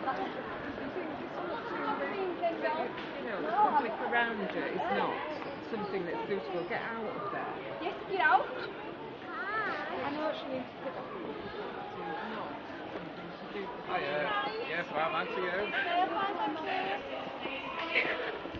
The public around you is not something that's suitable. Get out of there. Yes, get out. I know what you need to sit up and look at that. It's not something to do with Hiya. Yes, well, thanks to you. Yeah, fine, thank you.